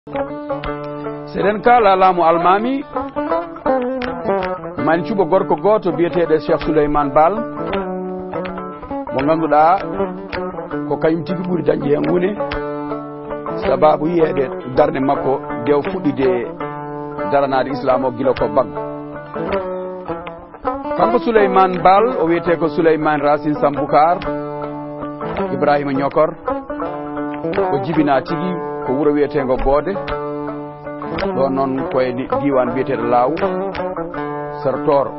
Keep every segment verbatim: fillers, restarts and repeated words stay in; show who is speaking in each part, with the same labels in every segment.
Speaker 1: seɗen kala laamu almami mani cuɓo gorko goto biyeteɗo Cheikh Souleymane Baal mo ganduɗa ko kañum tigui ɓuuri dañƴe hen ngune sababu yiyede darde makko dew fuɗɗide daranade islam o guila ko baggo kanko Souleymane Baal o wiyete ko Souleymane Racine Samboukar Ibrahima Ñokor o jibina tigui ko wuuro wiyetego Boode ɗo noon koye diwan biyeteɗo Law Sertoro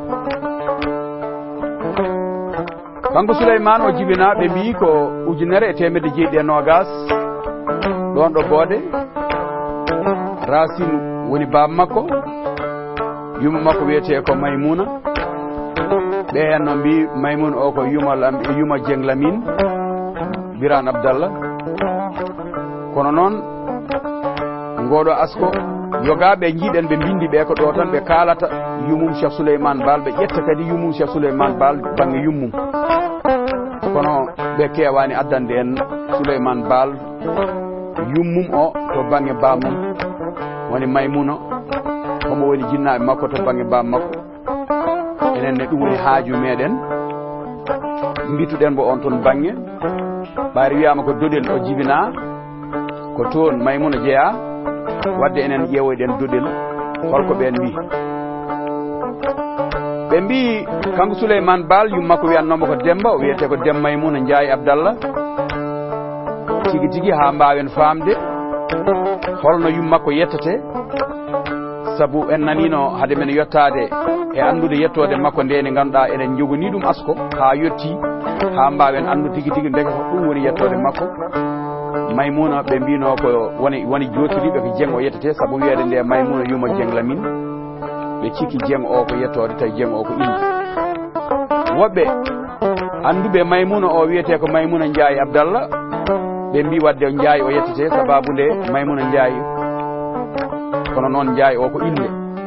Speaker 1: kanko Souleymane o jibina ɓe mbi ko ujunere e temedde jeeɗiɗi e nogas ɗon ɗo Boode Racine woni baba makko yumma makko wiyete ko Maymouna ɓe hen no mbi Maymouna o ko yuma yuma Dieng Lamine Birane Abdallah kono noon ngoɗo asko yogaɓe jiiɗen ɓe bindi ɓe ko ɗo tan ɓe kalata yumum Cheikh Souleymane Baal ɓe ƴetta kadi yumum Cheikh Souleymane Baal banggue yummum kono ɓe kewani addande en Souleymane Baal yummum o to banggue bamum woni Maymouna homo woni jinnaɓe makko to banggue bam makko enen ne ɗum woni haaju meɗen mbituɗen bo on toon banggue ɓaari wiyama ko doɗel o jibina ko toon Maymouna jeeya wadde enen ƴeewoyɗen doɗel holko ɓen mbi ɓe mbi kanko Souleymane Baal yummakko wiyatnomo ko Demba o wiyete ko Demba Maymouna Ndiaye Abdallah tigui tigui ha mbawen famde holno yummakko yettete saabu en nanino haade men yettade e andude yettode makko nde nde ganduɗa eɗen jogani ɗum asko ha yetti ha mbawen andude tigui tigui ndeke ko ɗum woni yettode makko Maymouna ɓe mbino ko woni woni jotiriɓe ko Dieng o yettete saabu wiyede nde Maymouna yuma Dieng Lamine ɓe cikki Dieng o ko yettode tawi Dieng o ko inde woɓɓe anduɓe Maymouna o wiyete ko Maymouna Ndiaye Abdallah ɓe mbi wadde Ndiaye o yettete sababu nde Maymouna Ndiaye kono noon Ndiaye o ko inde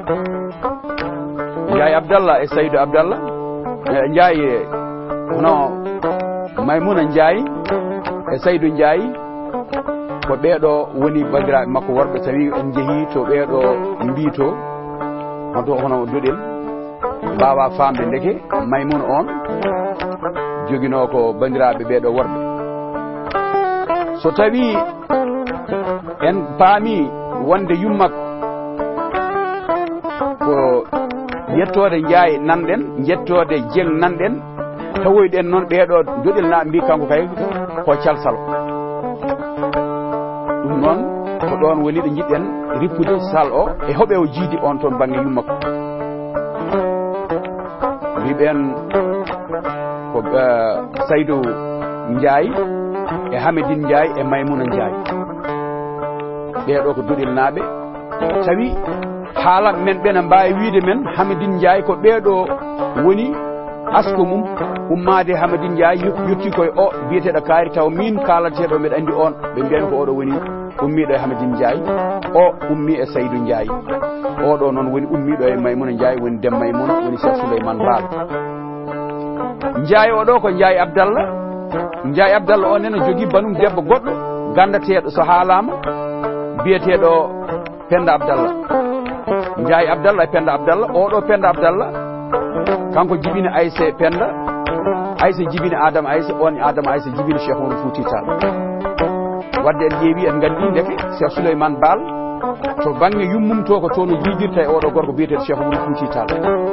Speaker 1: Ndiaye Abdallah e Saydou Abdallah Ndiaye hono Maymouna Ndiaye e Saydou Ndiaye ko ɓeeɗo woni bandiraɓe makko worɓe tawi en jeehi to ɓeeɗo mbito hoto hono doɗel mbawa famde ndeke Maymouna on jogino ko bandiraɓe ɓeeɗo worɓe so tawi en paami wonde yummakko ko yettode Ndiaye nanɗen jettode Dieng nanɗen tawoyɗen noon ɓeeɗo doɗel naɓe mbi kanko kay ko calsal ɗum noon ko ɗon woni ɗo jiɗɗen rippude sal o e hoɓe o jiidi on toon banggue yummakko wiɓen ko Saydou Ndiaye e Hamedine Ndiaye e Maymouna Ndiaye ɓeɗo ko doɗel naɓe tawi haalam men ɓena mbawi wiide men Hamedine Ndiaye ko ɓeɗo woni asko mum ummade Hamedine Ndiaye yetti koye o biyeteɗo kaari taw min kalateɗo mbeɗa andi on ɓe mbiyani ko oɗo woni ummiɗo e Hamedine Ndiaye o ummi e Saydou Ndiaye oɗo noon woni ummiɗo e Maymouna Ndiaye woni Dem Maymouna woni Cheikh Souleymane Baal Ndiaye oɗo ko Ndiaye Abdallah Ndiaye Abdallah o nene jogui banum debbo goɗɗo gandateɗo so haalama biyeteɗo Penda Abdallah Ndiaye Abdallah e Penda Abdallah oɗo Penda Abdallah kanko jibini Aïssa Penda Aïssa jibini Adama Aïssa on Adama Aïssa jibini Cheikh Oumar Fouti Tall wadde en ƴeewi en gandi ndeke Cheikh Souleymane Baal to banggue yummum to ko toon o jiidirta e oɗo gorko biyeteɗo Cheikh Oumar Fouti Tall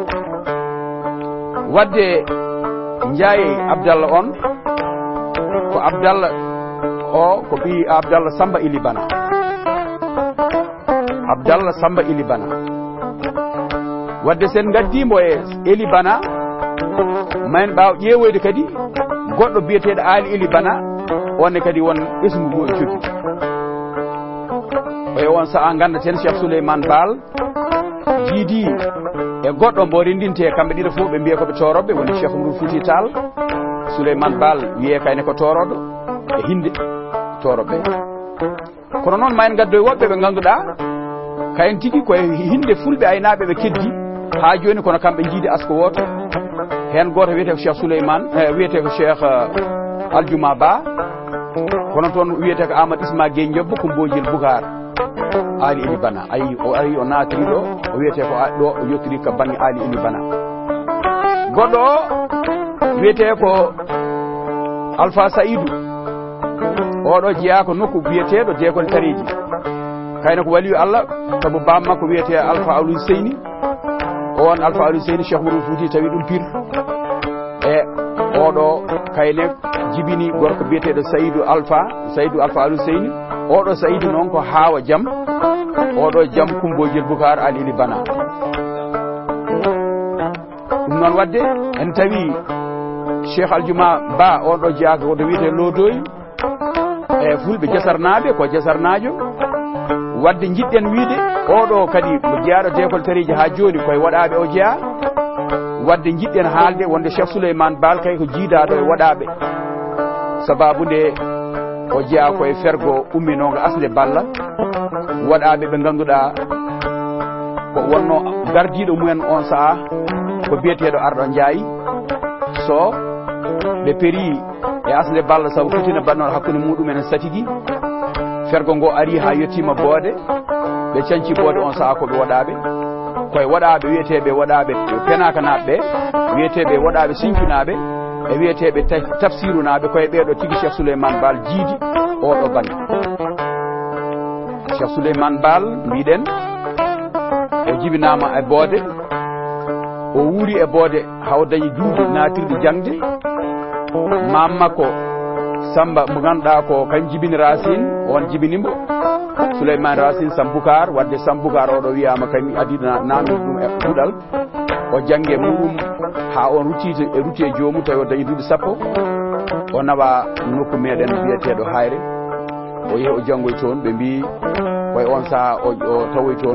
Speaker 1: wadde Ndiaye Abdallah on ko Abdallah o ko ɓi Abdallah Samba Ili Bana Abdallah Samba Ili Bana wadde sen gaddimo e Eli Bana mayen ɓaw ƴeewoyde kadi goɗɗo biyeteɗo Ali Eli Bana onne kadi won ɓesgu ngu e jogi oye on saaha gandaten Cheikh Souleymane Baal jiidi e goɗɗo mbo rendinte kamɓe ɗiɗo fof ɓe mbiye koɓe toroɓe woni Cheikh Oumar Fouti Tall Souleymane Baal wiye kayne ko toroɗo e hinde toroɓe kono noon ma en gaddoy woɓɓe ɓe ganduɗa kayen tigui koye hinde fulɓe aynaɓe ɓe keddi ha joni kono kamɓe jiidi asko woto hen goto wiyete ko Cheikh Souleymane wiyete ko Cheikh Aldiouma Ba kono toon wiyete ko Amadou Isma Gueye Diobbo ko Mbojil Boucar Ali Ili Bana ayi o ari o naatiri ɗo o wiyete ko ɗo o yottiri ka bangi Ali Ili Bana goɗɗo o wiyete ko Alpha Saidou oɗo jeeya ko nokku biyeteɗo Jeekol Tareji kayno ko waliyu Allah sabu bam makko wiyete Alpha Alou Seyni on Alpha Alou Seyni Cheikh Oumar Fouti tawi ɗum pir e oɗo kayne jibini gorko biyeteɗo Saydou Alpha Saydou Alpha Alou Seyni oɗo Saydou noon ko Hawa Jam oɗo Jam Kumbojel Boucar Ali Ili Bana ɗum noon wadde en tawi Cheikh Aljuma Ba on ɗo jeeyaka koto wiyete Lodoy e fulɓe jasarnaɓe ko jasarnajo wadde jiɗɗen wiide oɗo kadi mo jeeyaɗo Jeekol Tareji ha joni koye waɗaɓe o jeeya wadde jiɗɗen haalde wonde Cheikh Souleymane Baal kay ko jiidaɗo e waɗaɓe sababu nde o jeeya koye fergo umminogo asde balla waɗaɓe ɓe ganduɗa ko wonno gardiɗo mumen on saaha ko biyeteɗo Arɗo Ndiaye so ɓe péri e asde balla sabu fitina bannoɗo hakkude muɗumen en satigi fergo ngo ari ha yettima boode ɓe canci boode on saaha koɓe waɗaɓe koye waɗaɓe wiyeteɓe waɗaɓe penaka naɓe wiyeteɓe waɗaɓe sinkinaɓe e wiyeteɓe tafsiru naɓe koye ɓeɗo tigui Cheikh Souleymane Baal jiidi oɗo banggue Cheikh Souleymane Baal mbiɗen o jibinama e boode o wuuri e boode haw dañi duuɓi natirɗe jangde mam makko Samba mo ganduɗa ko kañ jibini Racine on jibinimo Souleymane Racine Samboucar wadde Samboucar oɗo wiyama kañum adina namdi ɗum e ɗuɗal o jangge muɗum ha on ruttite e rutti e jomum tawi o dañi duuɓi sappo o nawa nokku meɗen biyeteɗo Hayre o yehi o janggoy toon ɓe mbi koye on saaha o tawoy toon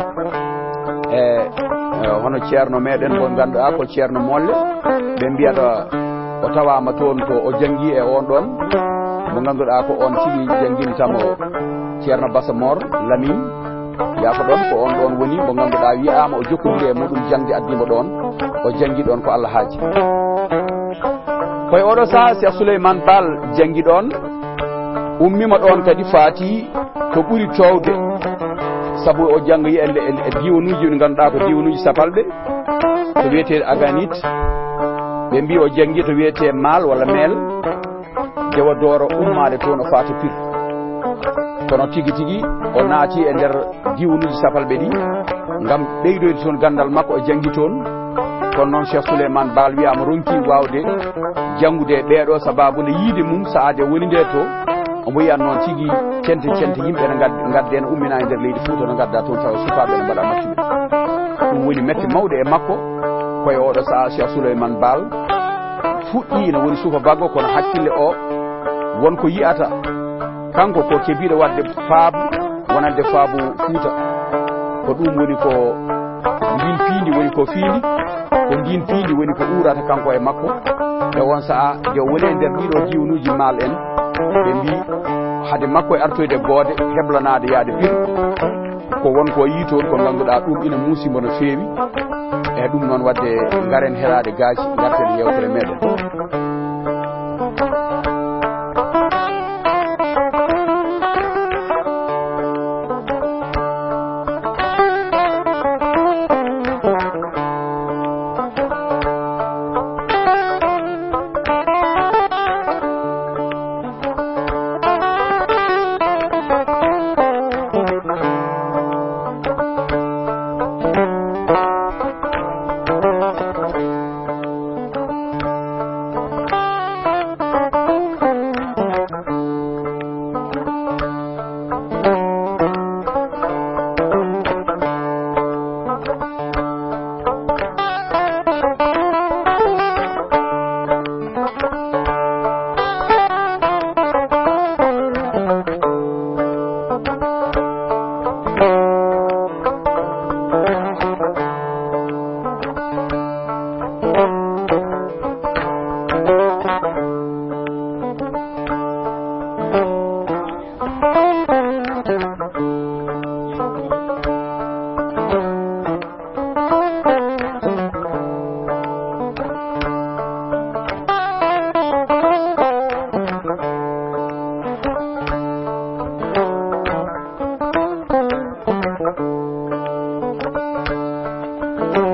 Speaker 1: e hono ceerno meɗen mo ganduɗa ko ceerno Molle ɓe mbiyata o tawama toon to o jangi e on ɗon mo ganduɗa ko on tigi janguintamo ceerno Bassa Mor Lamine yaako ɗon ko on ɗon woni mo ganduɗa wiyama o jokkodiri e muɗum jangde addimo ɗon o jangi ɗon ko Allah haaji koye oɗo saaha Cheikh Souleymane Baal jangi ɗon ummima ɗon kadi faati ko ɓuuri towde saabu o janggoyi e diwanuji ɗi ganduɗa ko diwanuji sapalɓe ko wiyete Aganit ɓe mbi o jangi to wiyete Maal walla Meel dewa dooro ummade toon o faata pir kono tigui tigui o naati e nder diwanuji sapalɓe ɗi gam ɓeydoyde toon gandal makko o jangi toon kono noon Cheikh Souleymane Baal wiyama ronki wawde jangude ɓeɗo sababu nde yiide mum saade woni nde to omo yiyan noon tigui cente cente yimɓe ne gadde ne ummina e nder leydi Fouta no gadda toon tawa sukaɓe ne mbaɗa maccuɓe ɗum woni mette mawɗe e makko koye oɗo saaha Cheikh Souleymane Baal fuɗɗi no woni suka baggo kono hakkille o wonko yiyata kanko ko kebiɗo wadde faabu wonande faabu Fouta ko ɗum woni ko ndin piindi woni ko fiindi ko ndin piindi woni ko urata kanko e makko e on saaha nde woni e nder ɗiɗo diwanuji Maal en ɓe mbi hade makko e artoyde boode heblanade yaade pir ko wonko yi toon ko ganduɗa ɗum ina muusimo no feewi e ɗum noon wadde garen herade gaaji garten yewtere meɗen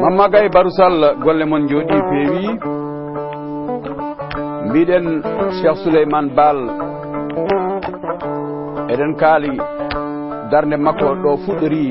Speaker 1: Mamma Gaye Barusal golle mon jodi peewi mbiɗen Cheikh Souleymane Baal eɗen kaali darde makko ɗo fuɗɗori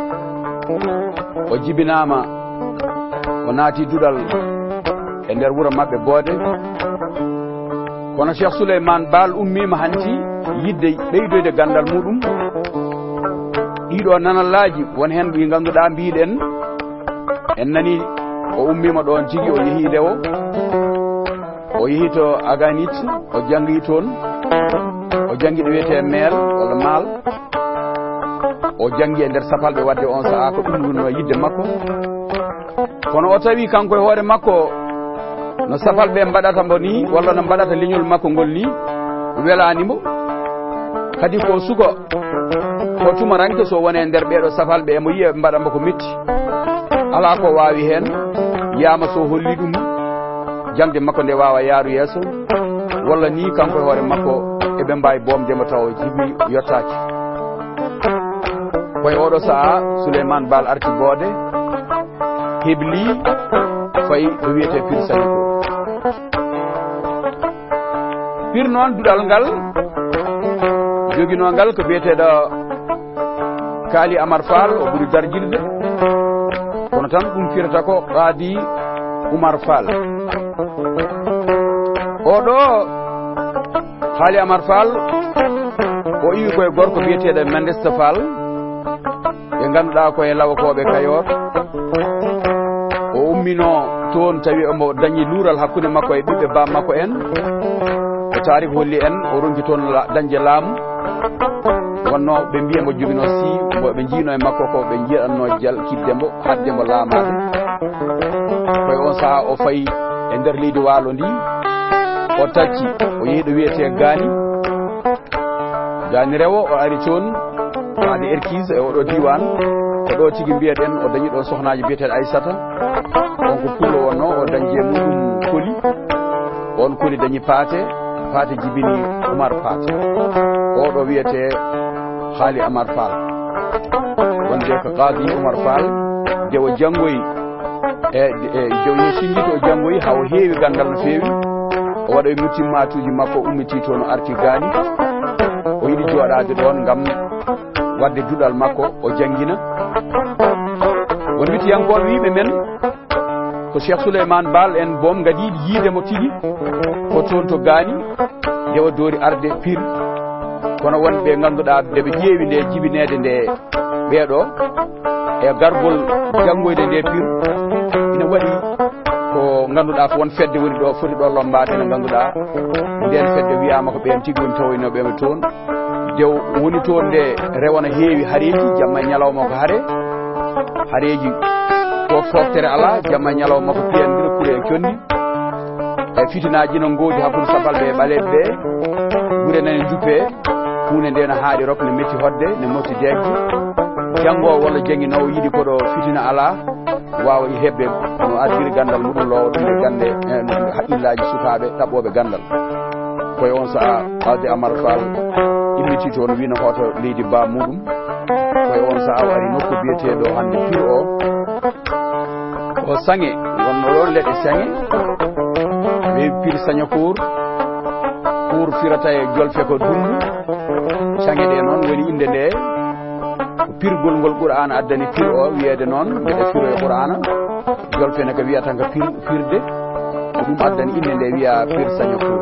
Speaker 1: o jibinama o naati duɗal e nder wuro mabɓe Boode kono Cheikh Souleymane Baal ummima hanti yidde ɓeydoyde gandal muɗum ɗiɗo nanallaji won hen ɗi ganduɗa mbiɗen en nani o ummima ɗon tigi o yeehi Lewo o yeehi to Aganit o jangi toon o jangi ɗo wiyete meel walla maal o jangi e nder sapalɓe wadde on saaha ko ɗum wonno yidde makko kono o tawi kanko e hoore makko no sapalɓe mbaɗata mbo ni walla no mbaɗata leñol makko ngol ni welanimo kadi ko sugo ko tumaranke so wone nder ɓeɗo sapalɓe emo yiya mbaɗanmo ko metti ala ko wawi hen yama so holli ɗum jamde makko nde wawa yaaru yeeso walla ni kanko e hoore makko eɓe mbawi bomdemo taw jimi yottaki koye oɗo saaha Souleymane Baal arti Boode hebli fayi ɗo wiyete Pire Sagnako Pire noon duɗal ngal jogino ngal ko biyeteɗo Kaali Amar Fall o ɓuri darjirde kono tan ɗum firata ko Qaadi Oumar Fall oɗo Kaali Amar Fall o iwi koye gorko biyeteɗo Mendesta Fall ɓe ganduɗa koye lawakoɓe Kayor o ummino toon tawi omo dañi luural hakkude makko e ɓiɓɓe bam makko en o taari ko holli en o ronki toon dañde laamu wonno ɓe mbiya mo jogino si ɓe jiino e makko ko ɓe jiiɗanno jal kiddembo haddembo laamade koye on saaha o fayi e nder leydi Waalo ndi o tacci o yeehi ɗo wiyete Gaani Gaani Rewo o ari toon waɗi erkise e oɗo diwan ko ɗo tigi mbiyeɗen o dañi ɗo sohnaji biyeteɗo Aissata on ko pullo wonno o dañi e muɗum koli on koli dañi paate paate jibini Oumar Paate oɗo wiyete Kaali Amar Fall wonde ko Qaadi Oumar Fall nde o janggoyi e jowi singito o janggoyi ha o heewi gandal no feewi o waɗa e mutimmatuji makko ummiti toon o arti Gaani o yiɗi joɗade ɗon ngam wadde duɗal makko o jangina won witiyankoɓe wiɓe men ko Cheikh Souleymane Baal en boom gadi yiidemo tigi ko toon to Gaani nde o doori arde Pire kono wonɓe ganduɗa ndeɓe ƴeewi nde jibinede nde ɓeeɗo e gargol janggoyde nde Pire ina waɗi ko ganduɗa ko won fedde woni ɗo foti ɗo lombade nde ganduɗa nden fedde wiyama ko ɓen tigui woni tawoynoɓema toon dew woni toon nde rewana heewi haareji jamma e ñalawma ko haare haareji to foftere ala jamma e ñalawma ko piyandira kuure e condi e fitinaji no goodi hakkude sapalɓe e ɓaleɓe ɓe guure nane juppe hunde nde no haaɗi rok ne metti hodde ne motti degde janggo walla jangguinowo yiiɗi koɗo fitina ala wawa hebde no ardiri gandal muɗum lowo ɗum e gande haqqillaji sukaɓe ɗaɓɓoɓe gandal koye on saaha Qaadi Amar Fall immiti toon wino hoto leydi ba muɗum koye on saaha o ari nokku biyeteɗo hande Pire o o sange wonno ɗon leɗɗe sange ɓe Pire Sagnakour pour firata e jolfe ko dundu sange ɗe noon woni inde nde ko pirgol ngol Qur'ana addani Pire o wiyede noon mbeɗa firo e Qur'ana jolfe ne ko wiyata ko pir firde ko ɗum addani inde nde wiya Pire Sagnakour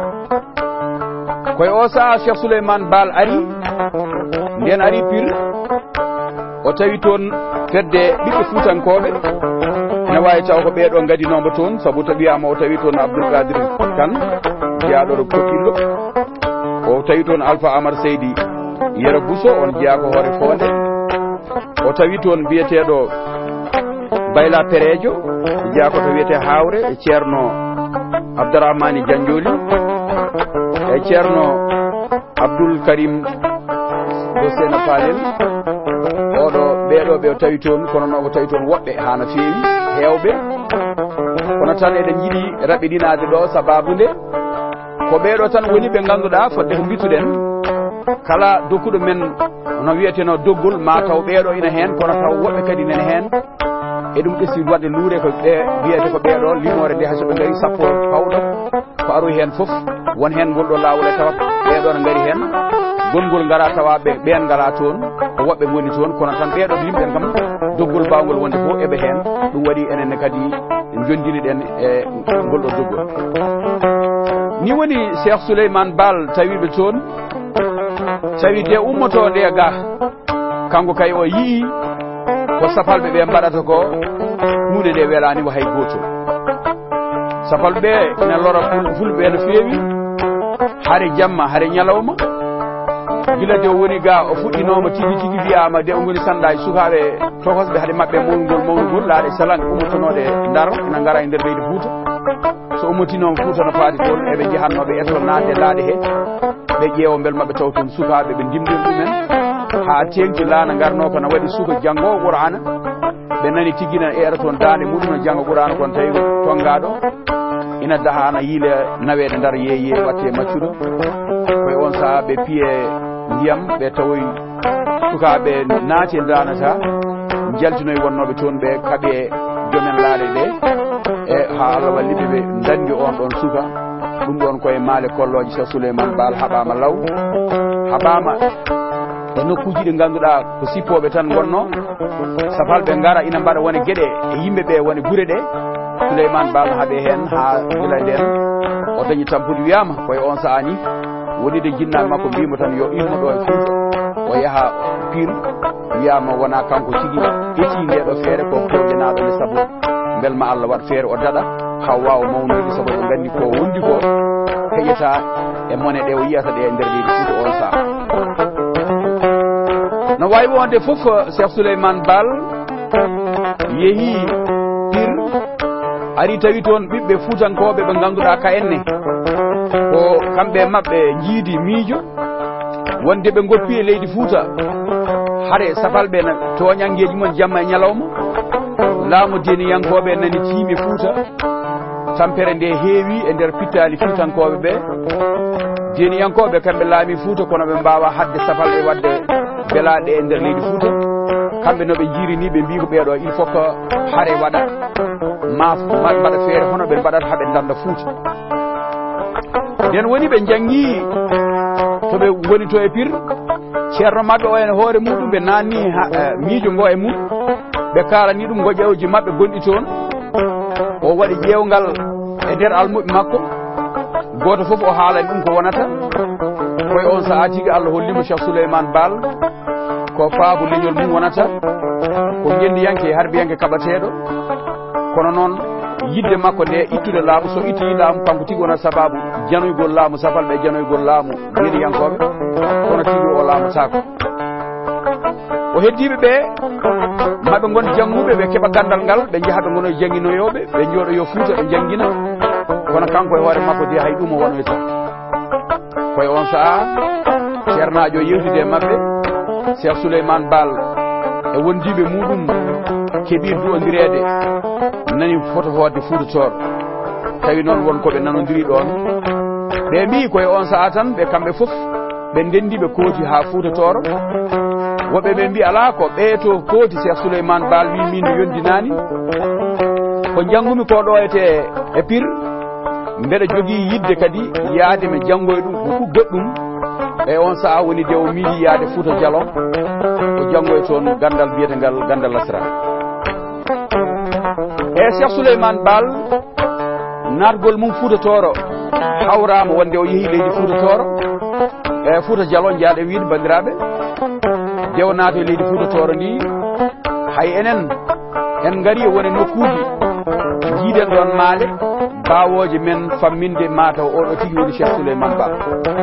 Speaker 1: koye o saaha Cheikh Souleymane Baal ari nden ari Pire o tawi toon fedde ɓiɓɓe Fuutankoɓe ne wawi taw ko ɓeeɗo gadinomo toon saabu to wiyama o tawi toon Abdoul Kadir Kane jeyaɗo ɗo Kokillo o tawi toon Alpha Amar Seydi Yero Bousso on jeeya ko hoore Fonde o tawi toon biyeteɗo Bayla Perejo jeeya ko to wiyete Hawre e ceerno Abdourahmani Diandioli e ceerno Abdoul Karim do Sena Falel oɗo ɓeeɗo ɓe o tawi toon kono noon o tawi toon woɓɓe ha no feewi hewɓe kono tan eɗen jiiɗi raɓiɗinade ɗo sababu nde ko ɓeeɗo tan woni ɓe ganduɗa fodde ko mbituɗen kala dokkuɗo men no wiyeteno doggol ma taw ɓeeɗo ina hen kono taw woɓɓe kadi nene hen e ɗum ɗessi wadde luure ko ɓe wiyete ko ɓeeɗo limore nde hayso ɓe ngari sappo pawɗo ko aroy hen foof won hen ngol ɗo lawol e tawat ɓeeɗo ne ngari hen gongol ngara tawa ɓe ɓen ngala toon ko woɓɓe goni toon kono tan ɓeeɗo yimɓe kam doggol bawgol wonde fof eɓe hen ɗum waɗi enenne kadi jondini ɗen e ngol ɗo doggol ni woni Cheikh Souleymane Baal tawiɓe toon tawi de ummoto nde ga kanko kay o yii ko sapalɓe ɓe mbaɗata ko hunde nde welani wa hay gotol sapalɓe ɓe ina lora fulɓe no feewi hare jamma hare ñalawma gila de woni ga o fuɗɗinoma tigi tigi wiyama de o goni sanɗaji sukaɓe tokosɓe haade mabɓe mawnugol mawnugol laaɗe salan ummotonoɗe ndar ina gara e nder leydi Fouta so ummotinoma Fouta no faati toon eɓe jehannoɓe eto nande laaɗe he ɓe ƴeewa beel mabɓe taw toon sukaɓe ɓe ndimɗin ɗumen ha tengti laana garno kono waɗi suka janggo Qur'ana ɓe nani tigina eera toon dande muɗum no janggo Qur'ana kono tawi tongaɗo ina daha ana yiile nawede ndar yeeye watte maccuɗo koye on saaha ɓe piye ndiyam ɓe tawoy sukaɓe naati e danata jaltinoy wonnoɓe toon ɓe kaaɓe jomen laaɗe ɗe e ha Allah walliɓe ɓe dandi on ɗon suka ɗum ɗon koye maale kolloje Cheikh Souleymane Baal haɓama law haɓama e nokkuji ɗi ganduɗa ko sippoɓe tan gonno sapalɓe gara ina mbaɗa wone gueɗe e yimɓeɓe wone guure ɗe Souleymane Baal haaɓe hen ha gila nden o dañi tampude wiyama koye on saaha ni wonide jinnaɓe makko mbimo tan yo immo ɗo e Fouta o yaaha Pire wiyama wona kanko tigui ƴetti ndeɗo feere ko pewjenaɗo nde saabu belma Allah waɗa feere o daɗa haw wawa mawnude saabu ɓe gandi ko wondi ko heƴata e mone ɗe o yiyata ɗe e nder leydi Fouta on saaha no wawi wonde foof Cheikh Souleymane Baal yeehi Pire ari tawi toon ɓiɓɓe fuutankoɓe ɓe ganduɗa ka enne ko kamɓe mabɓe jiidi miijo wonde ɓe goppi e leydi Fouta haɗe sapalɓe toñangueji mon jamma e ñalawma laamu deniyankoɓe nani tiimi Fouta tampere nde heewi e nder pittali fuutankoɓe ɓe deniyankoɓe kamɓe laami Fouta kono ɓe mbawa hadde sapalɓe wadde belaɗe e nder leydi Fouta kamɓe noɓe jiiri ni ɓe mbi ko ɓeeɗo il faut que haare waɗa ma mbaɗa feere hono ɓe mbaɗata haaɓe danda Fouta nden woni ɓe jangi to ɓe woni to e Pire ceerno mabɓe o ene hoore muɗum ɓe nanni miijo ngo e mum ɓe kalani ɗum goƴewji mabɓe gonɗi toon o waɗi ƴewgal e nder almuɓe makko goto foof o haalani ɗum ko wonata koye on saaha tigui Allah hollimo Cheikh Souleymane Baal ko faabu leñol mum wonata ko gendiyanke e harbiyanke kaɓateɗo kono noon yidde makko nde ittude laamu so itti laamu kanko tigi wona sababu janoygol laamu sapalɓe janoygol laamu deniyankoɓe kono tigi o laamatako o heddiɓe ɓe maɓe gon janguɓe ɓe keeɓa gandal ngal ɓe jaaha ɓe gono janguinoyoɓe ɓe jooɗo yo Fouta ɓe jangguina kono kanko e hoore makko de hay ɗum o wonoyta koye on saaha ceernajo yewtide e mabɓe Cheikh Souleymane Baal e wondiɓe muɗum keeɓi du'odirede nani foto hoode Fouta Tooro tawi noon wonkoɓe nanodiri ɗon ɓe mbi koye on saaha tan ɓe kamɓe foof ɓe ndendi ɓe kooti ha Fouta Tooro woɓɓe ɓe mbi ala ko ɓeeto kooti Cheikh Souleymane Baal wi min no yondinani ko janggumi ko ɗo ete e Pire mbeɗa jogui yidde kadi yaade mi janggoye ɗum ko goɗɗum e on saaha woni de o miili yaade Fouta Dialon o janggoye toon gandal biyetegal gandal lasra e Cheikh Souleymane Baal natgol mum Fouta Tooro hawrama wonde o yeehi leydi Fouta Tooro e Fouta Dialon jaaɗe wiide bandiraɓe dew naato e leydi Fouta Tooro ndi hay enen en gari woni nokkuji jiiɗen ɗon maale bawoje men famminde mataw oɗo tigi woni Cheikh Souleymane Baal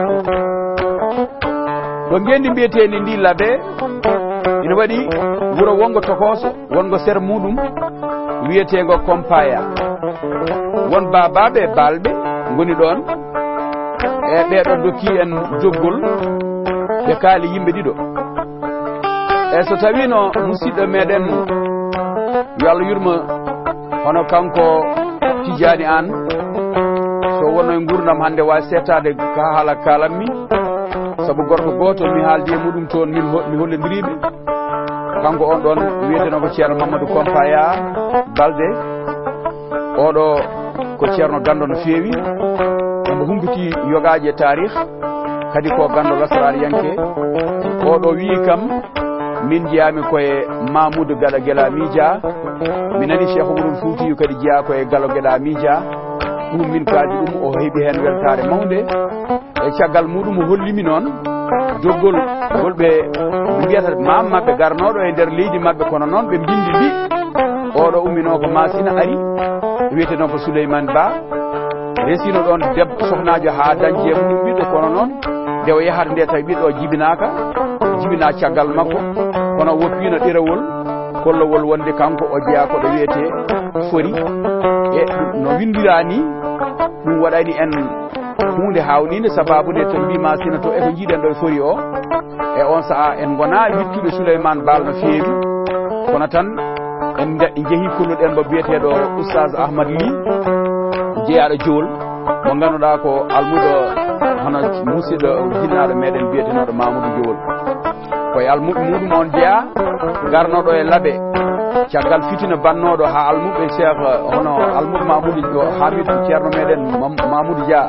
Speaker 1: ɗo ngendi mbiyeteni ndi laabe ina waɗi wuuro wongo tokoso wongo sere muɗum wiyetego Kompaya won babaɓe balɓe goni ɗon e ɓeɗo dokki en joggol ɓe kaali yimɓe ɗiɗo e so tawino musidɗo meɗen yo Allah yurma hono kanko Tidiani an so wono e gurdam hande wawi settade ka haala kalanmi saabu gorko goto mi haaldi e muɗum toon min mi hollodiriɓe kanko on ɗon wiyeteno ko ceerno Mamadou Kompaya Balde oɗo ko ceerno gando no feewi omo humpiti yogaji e tarikh kadi ko gando lasrariyanke oɗo wi kam min jeyami koye Mamoudou Gala Guela Mija mi nani Cheikh Oumarul Foutiyou kadi jeeya koye Galo Guela Mija ɗum min kaadi ɗum o heeɓi hen weltare mawde e caggal muɗum o hollimi noon doggol golɓe ɓe mbiyata mam mabɓe garnoɗo e nder leydi mabɓe kono noon ɓe bindi mbi oɗo ummino ko masina ari wiyete noon ko Souleymane Ba resino ɗon debbo sohnajo ha dañje mum ɓiɗɗo kono noon nde o yahata nde tawi ɓiɗɗo jibinaka jibina caggal makko kono woppino ɗerewol kollowol wonde kanko o jeeya koɗo wiyete fori e no windira ni ɗum waɗani en hunde hawnide sababude to mbima sina to eko jiiɗen ɗo e fori o e on saaha en gona wittuɓe Souleymane Bal no feewi kono tan en jeehi kulluɗen mo biyeteɗo oustaz Ahmad Ly jeeyaɗo Jool mo ganduɗa ko almuɗo hono musidɗo jinnaɗo meɗen biyetenoɗo Mamoudou Jool koye almuɓe muɗum on jeeya garnoɗo e laaɓe caggal fitina bannoɗo ha almuɓe cheikh hono almuɓe Mamoudou Hamidou ceerno meɗen Mamoudou Dia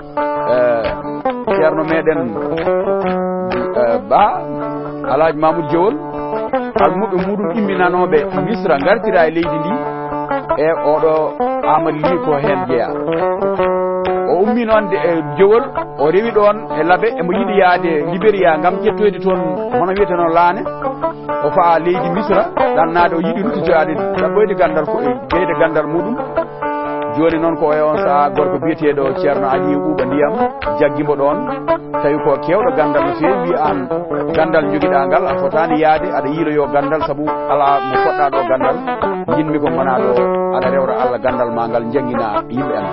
Speaker 1: ceerno meɗen Ba Alhaji Mamoudou Jool almuɓe muɗum imminanoɓe misra gartira e leydi ndi e oɗo Amadou Ly ko hen jeeya o ummi noon e Jowol o rewi ɗon e laaɓe emo yiiɗi yaade Libéria gam ƴettoyde toon hono wiyeteno laane o faa leydi misra ɗannade o yiiɗi ruttitoyade ɗaɓɓoyde gandal ɓeyde gandal muɗum joni noon ko e on saaha gorko biyeteɗo ceerno Ali ɓuuɓa ndiyam jaggimo ɗon tawi ko kewɗo gandal no fewi wi an gandal joguiɗa ngal a fotani yaade aɗa yiiloyo gandal saabu ala mo poɗɗa ɗo gandal jinmi ko gona ɗo aɗa rewra Allah gandal ma ngal jangguina yimɓe en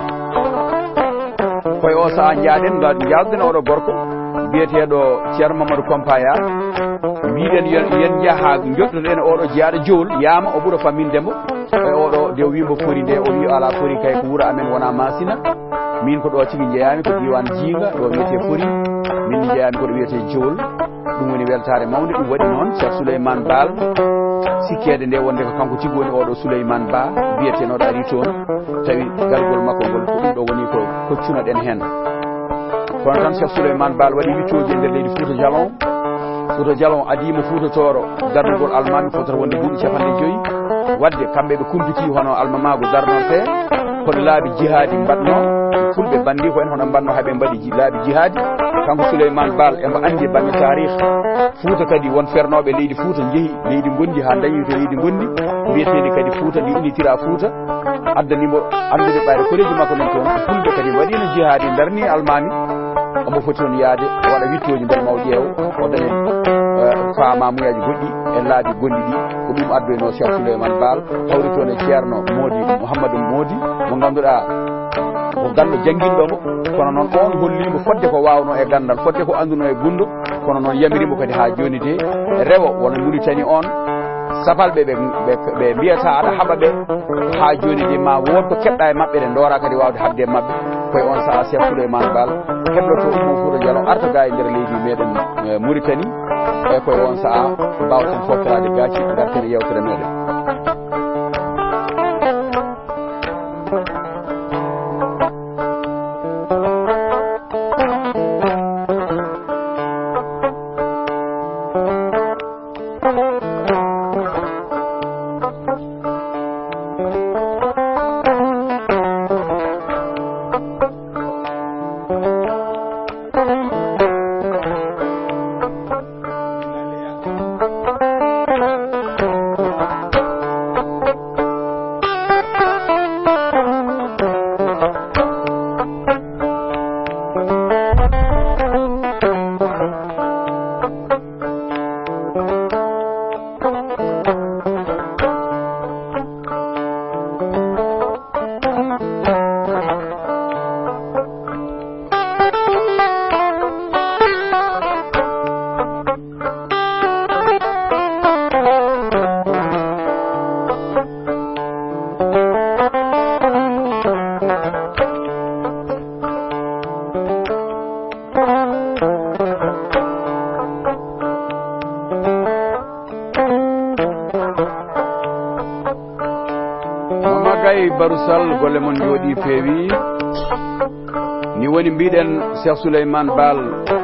Speaker 1: koye o saaha jaaɗen jalden oɗo gorko biyeteɗo ceerno Mamadou Kompaya mbiɗen yen jaaha joɗɗoɗen oɗo jeeyaɗo Jool yama o ɓuura fammindemo e oɗo nde wimbo fori nde o wi ala fori kay ko wuuro amen wona masina min ko ɗo tigi jeeyami ko diwan jiiga ɗo wiyete fori min jeeyami koɗo wiyete Jool ɗum woni weltare mawde ɗum waɗi noon Cheikh Souleymane Bal sikkede nde wonde ko kanko tigi woni oɗo Souleymane Ba biyetenoɗo ari toon tawi galgol makko ngol ko ɗum ɗo woni ko koccunoɗen hen kono tan Cheikh Souleymane Bal waɗi wiccoji e nder leydi Fouta Jalon Fouta Jalon adima Fouta Toro darnugol almami fotata wonde duuɓi capanɗe joyyi wadde kamɓe ɓe kumpiti hono almamago darnote kono laabi jihadi mbaɗno fulɓe bandi ko en hono mbanno haaɓe mbaɗi laabi jihadi kanko Souleymane Bal emo andi banggue tarikh Fouta kadi won fernoɓe leydi Fouta jeehi leydi gondi ha dañi to leydi gondi mbiyetedi kadi Fouta ndi unitira Fouta addanimo andude ɓayre koreji makko nen toon fulɓe kadi waɗino jihadi darni almami omo foti noon yaade o waɗa wittoji nder maw ƴeew o daña famamuyaji goɗɗi e laabi gonɗi ɗi ko ɗum addoyno Cheikh Souleymane Bal hawri toon e ceerno Modi Mouhamadou Modi mo ganduɗa ko gando jangguinɗomo kono noon on hollimo fodde ko wawno e gandal fodde ko anduno e gundo kono noon yamirimo kadi ha joni de rewo wona Mauritanie on sapalɓe ɓe ɓe mbiyata aɗa haɓa ɓe ha joni de ma wonko keɓɗa e mabɓe ɗe doora kadi wawde habde e mabɓe koye on saaha Cheikh Souleymane Bal heɓloto ummo Fouta Jalon arta ga e nder leydi meɗen Mauritanie e koye on saaha mbawten foftorade gacci garten yewtere meɗen eyyi Barusal golle mon jooɗi peewi ni woni mbiɗen Cheikh Souleymane Baal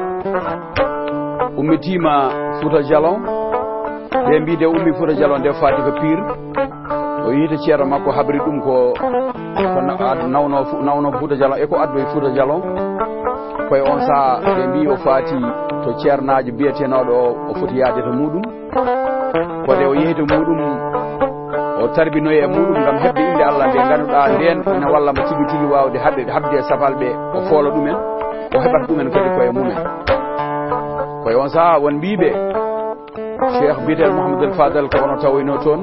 Speaker 1: ummitima Fouta Djalon ɓe mbide ummi Fouta Djalon nde faati ko Pire o yiita ceerno makko habri ɗum ko ko nawno nawno Fouta Djalon e ko addo e Fouta Djalon koye on saaha ɓe mbi o faati to ceernajo biyetenoɗo o foti yaade to muɗum kode o yehi to muɗum o tarbinoyi e muɗum gam hebde inde Allah nde ganduɗa nden ene wallamo tigui tigui wawde habde habde safalɓe o foola ɗumen o heɓata ɗumen kadi koye mumen koye on saaha won mbiɓe cheikh biyetel Mouhamadoul Fadal ko ono tawoyno toon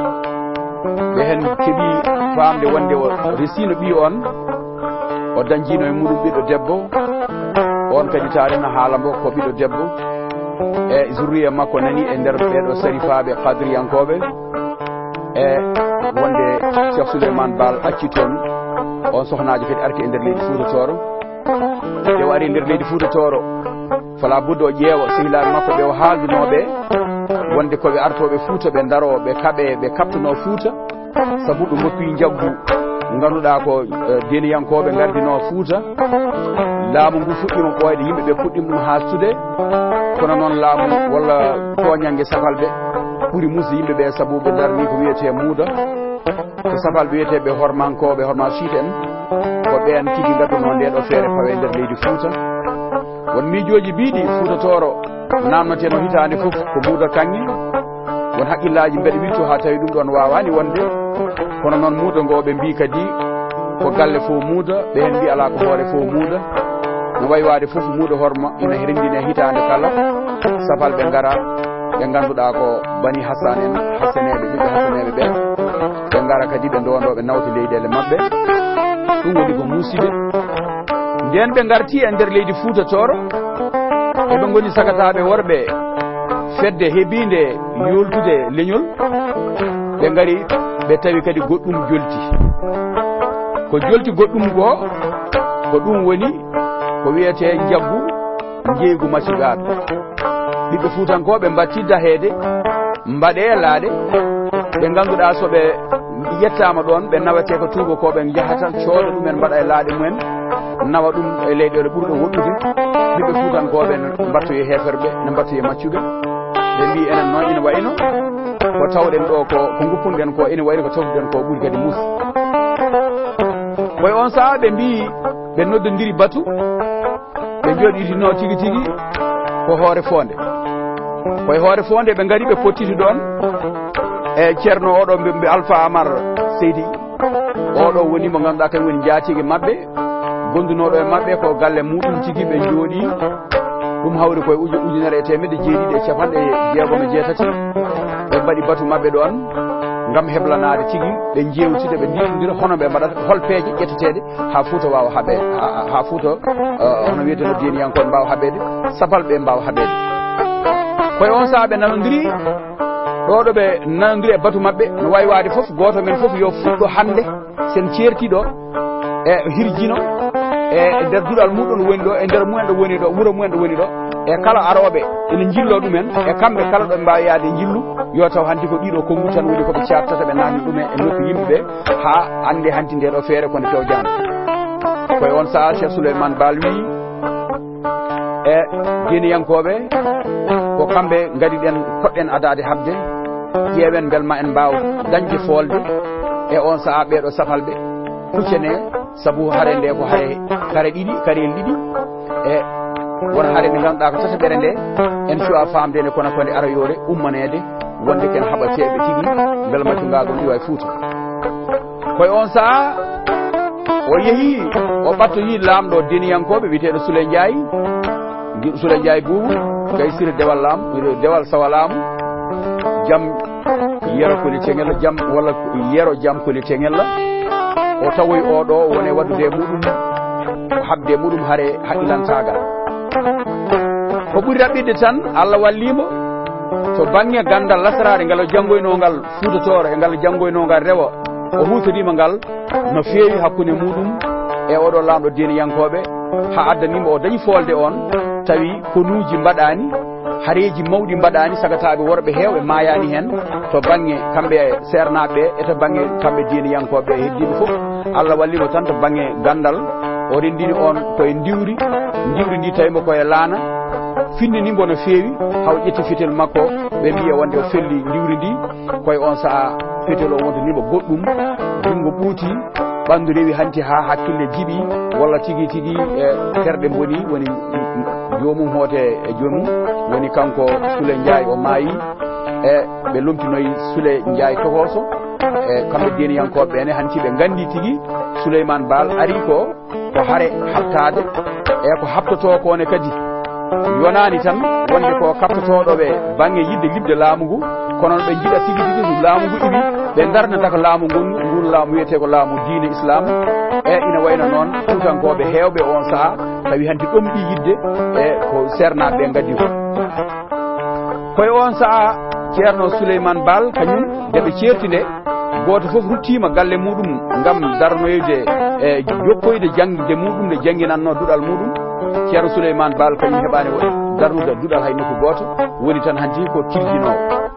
Speaker 1: ɓe hen keeɓi famde wonde o resino ɓi on o dañjino e muɗum ɓiɗɗo debbo on kadi taarina haala mbo ko ɓiɗɗo debbo e zurriya makko nani e nder ɓeɗo sarifaɓe kadriyankoɓe e wonde Cheikh Souleymane Baal acci toon on sohnajo kadi arki e nder leydi Fouta Tooro ɓe o ari e nder leydi Fouta Tooro fala budde o ƴeewa sehilaɓe makko ɓe o haaldinoɓe wonde koɓe artoɓe Fouta ɓe daro ɓe kaɓe ɓe kaptano Fouta saabu ɗum moppi jaggu ganduɗa ko deniyankoɓe gardino Fouta laamu ngu fuɗɗima ɓoyde yimɓeɓe puɗɗima ɗum haastude kono noon laamu walla toñangue safalɓe ɓuuri musi yimɓeɓe saabu ɓe darni ko wiyete muuda ko safalɓe wiyeteɓe hormankoɓe horma siite en ko ɓen tigui gadduno ndeɗo feere pawe nder leydi Fouta won miijoji mbiɗi Fouta Tooro namnoteno hitande foof ko muuda kanŋe won haqqillaji mbeɗa witto ha tawi ɗum ɗon wawani wonde kono noon muuda ngo ɓe mbi kadi ko galle fo muuda ɓe hen mbi ala ko hoore fo muuda no wayi wade foof muuda horma ina rendine hitande kala safalɓe gara ɓe ganduɗa ko bani Hassan en hassaneɓe ɓiɓɓe hassaneɓe ɓe ɓe gara kadi ɓe dondoɓe nawta leyɗele mabɓe ɗum woni ko muusiɓe nden ɓe garti e nder leydi Fouta Tooro eɓe goni sagataɓe worɓe fedde heebide yoltude leñol ɓe gari ɓe tawi kadi goɗɗum jolti ko jolti goɗɗum go ko ɗum woni ko wiyete jaggu jeygu maccugaɗo ɓiɓɓe fuutankoɓe mbatti daheede mbaɗe laaɗe ɓe ganduɗa soɓe yettama ɗon ɓe nawete ko tubakoɓe jahata cooda ɗumen mbaɗa e laaɗe mumen nawa ɗum e leyɗele ɓurɗo woɗɗude ɓiɓɓe fuutankoɓe mbattoye heferɓe ne mbattoye maccuɓe ɓe mbi enen noon ina wayno ko tawɗen ɗo ko ko guppunɗen ko ina wayno ko tawtuɗen ko ɓuuri kadi muus koye on saaha ɓe mbi ɓe noddodiri batu ɓe jooɗitino tigui tigui ko hoore fonde koye hoore fonde ɓe gari ɓe pottiti ɗon e ceerno oɗo mbi Alpha Amar Seydi oɗo woni mo ganduɗa kañum woni jaatigui mabɓe gondunoɗo e mabɓe ko galle muɗum tigui ɓe jooɗi ɗum hawri koye ujunere e temedde jeeɗiɗi e capanɗe jeegom e jeetati ɓe mbaɗi batu mabɓe ɗon gam heblanade tigui ɓe jewtide ɓe nditodira hono ɓe mbaɗata hol peeje ƴetteteɗe ha Fouta wawa haɓe ha Fouta hono wiyeteno deniyankoɓe mbawa haɓede safal ɓe mbawa haɓede koye on saaha ɓe nanodiri ɗoɗo ɓe nanodiri e batu mabɓe no wawi wade foof goto men foof yo fuɗɗo hande sen certiɗo e hirjino e nder duɗal muɗum ɗo woni ɗo e nder mumen ɗo woni ɗo wuuro mumen ɗo woni ɗo e kala aroɓe ene jillo ɗumen e kamɓe kala ɗo ɓe mbawi yaade jillu yo taw hanti ko ɗiɗo konngul tan woni koɓe cattata ɓe nanni ɗumen e noppi yimɓeɓe ha ande hanti nde ɗo feere kono fewjano koye on saaha Cheikh Souleymane Baal wi e deniyankoɓe ko kamɓe gariɗen poɗɗen adade habde ƴeewen beel ma en mbaw dañde folde e on saaha ɓeɗo safalɓe huccene saabu haare nde ko haare kare ɗiɗi karel ɗiɗi e won haare nde ganduɗa ko tata ɓere nde en cuwa famdene kono ko nde ara yore ummanede wonde ken haɓateɓe tigui beel maccugaɗon iwa e Fouta koye on saaha o yeehi o ɓattoyi lamɗo deniyankoɓe wiyeteɗo Souley Ndiaye Souley Ndiaye Boubou gaysire dewal laamu dewal sawa laamu jaam yero koli teŋella jaam walla yero jaam koli teŋella o tawoy oɗo wone waddude muɗum o habde muɗum haare haqqilantagal ko ɓuuri raɓɓide tan Allah wallimo to banggue gandal lasarade ngal o janggoynogal Fouta Tooro e ngal janggoynogal rewa o hutorima ngal no feewi hakkude muɗum e oɗo lamɗo deniyankoɓe ha addanimo o dañi folde on tawi konuji mbaɗani hareji mawɗi mbaɗani sagataɓe worɓe hewɓe mayani hen to banggue kamɓe sernaɓe e to banggue kamɓe diiniyankoɓe heddiɓe foof Allah wallimo tan to banggue gandal o rendini on koye diwri diwri ndi tawimo koye laana findinimbo no feewi haw ƴetti fitel makko ɓe mbiya wonde o felli diwri ndi koye on saaha fitel o wontonimo goɗɗum jungo ɓuuti ɓandu rewi hanti ha hakkille jiiɓi walla tigui tigui e terɗe boni woni jomum hoote e jomum woni kanko Soule Ndiaye o maayi e ɓe lomtinoyi Soule Ndiaye tokoso e kamɓe diiniyankoɓe ɓene hanti ɓe gandi tigui Souleymane Baal ari ko ko haare habtade e ko habtoto kone kadi yonani tan wonde ko kaptotoɗoɓe banggue yidde libde laamu ngu kono ɓe jiiɗa tigui tigui so laamu ngu iwi ɓe darnata ko laamu ngun ngun laamu wiyete ko laamu diine islam e ina wayno noon fuutankoɓe hewɓe on saaha tawi hanti ɗomɗi yidde e ko sernaɓe gaddi ko koye on saaha ceerno Souleymane Baal kañum deɓe certi nde goto foof ruttima galle muɗum gam darnoyde e jokkoyde jangde muɗum nde jangguinanno duɗal muɗum ceerno Souleymane Baal kañum heɓani darnude duɗal hay nokku goto woni tan hanti ko kirjinowo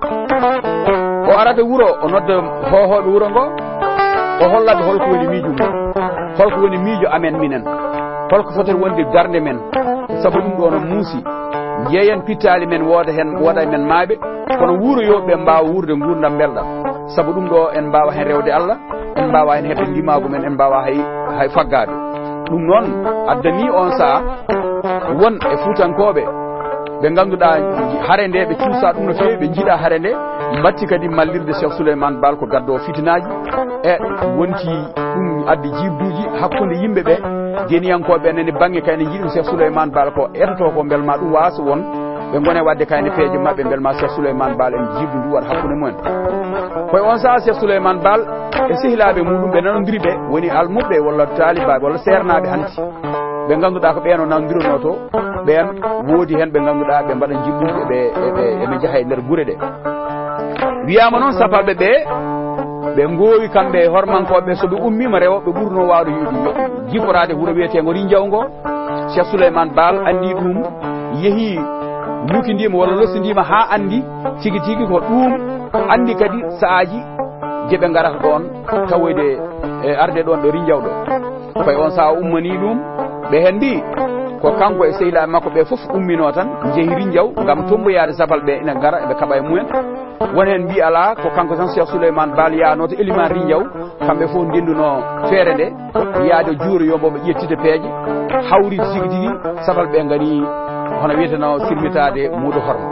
Speaker 1: o arata wuuro o nodda hohoɓe wuuro ngo o hollaɓe holko woni miijo mum holko woni miijo amen minen holko fotere wonde darde men saabu ɗum ɗo no muusi jeeyen pittali men wooda hen wooda e men maaɓe kono wuuro yoɓe mbawa wurde gurdam belɗam saabu ɗum ɗo en mbawa hen rewde Allah en mbawa hen hebde ndimagu men en mbawa hay hay faggade ɗum noon addani on saaha won e fuutankoɓe ɓe ganduɗa haare nde ɓe cuusa ɗum no fewi ɓe jiiɗa haare nde mbatti kadi mallirde Cheikh Souleymane Baal ko gaddo fitinaji e wonti ɗum addi jibduji hakkude yimɓeɓe diiniyankoɓe nene banggue kayne jiiɗum Cheikh Souleymane Baal ko etoto ko belma ɗum wasa won ɓe gone wadde kayne peeje mabɓe belma Cheikh Souleymane Baal en jibdu ndu waɗa hakkude mumen koye on saaha Cheikh Souleymane Baal e sehilaɓe muɗum ɓe nanodiri ɓe woni almuɓe walla talibaɓe walla sernaɓe hanti ɓe ganduɗa ko ɓeeno nanodirono to ɓen woodi hen ɓe ganduɗa ɓe mbaɗa jibbuɓe ɓe eɓe jaaha e nder guure ɗe wiyama noon sapalɓe ɓe ɓe goowi kamɓe hormankoɓe soɓe ummima rewo ɓe ɓurno wawde jiforade wuuro wiyetego Rindiaw ngo Cheikh Souleymane Baal andi ɗum yeehi lukidima walla lossidima ha andi tigui tigui ko ɗum andi kadi saaji jeeɓe garata ɗon tawoyde e arde ɗon ɗo Rindiaw ɗo koye on saaha ummani ɗum ɓe hen mbi ko kanko e sehilaɓe makko ɓe foof ummino tan jeehi Rindiaw gam tomboyade sapal ɓe ina gara eɓe kaɓa e mumen won hen mbi ala ko kanko tan Cheikh Souleymane Baal yano to éliman Rindiaw kamɓe foof ndenduno feere nde yaade juuro yomoɓe ƴettide peeje hawride tigui tigui sapal ɓe gani hono wiyeteno sirmitade muudo horma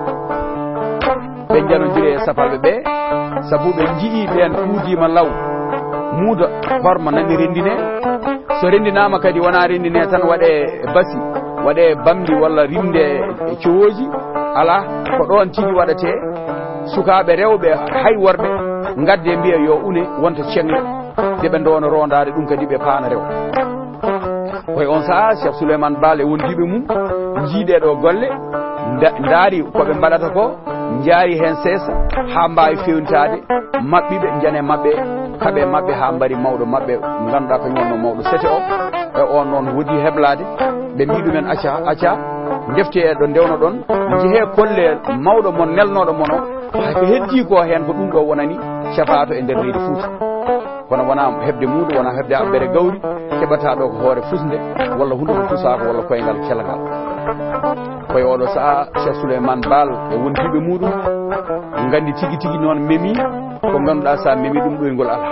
Speaker 1: ɓe jalodiri e sapalɓe ɓe saabu ɓe jii ɓen kuudima law muudo horma nani rendine so rendinama kadi wona rendine tan waɗe basi waɗe bamdi walla rinde e cowoji ala ko ɗon tigui waɗate sukaɓe rewɓe hay worɓe gadde mbiya yo une wonta cengle deɓe downo rondade ɗum kadi ɓe paana rew koye on saaha Cheikh Souleymane Baal e wondiɓe mum jiiɗeɗo golle daari koɓe mbaɗata ko jaari hen seesa ha mbawi fewnitade mabɓiɓe jane mabɓe kaaɓe mabɓe ha mbari mawɗo mabɓe ganduɗa ko wonno mawɗo sete o e on noon woodi heblade ɓe mbi ɗumen acca acca defte ɗo ndewno ɗon jeehe kolle mawɗo mon nelnoɗo mon o hay ko heddi ko hen ko ɗum ɗo wonani cafato e nder leydi Fouta kono wona hebde muudo wona hebde abbere gawri keɓata ɗo ko hoore fusde walla hunde ko tusako walla koyngal kelagal koye oɗo saaha Cheikh Souleymane Baal e wondiɓe muɗum gandi tigui tigui noon memi ko ganduɗa sa memi ɗum ɗoygol ala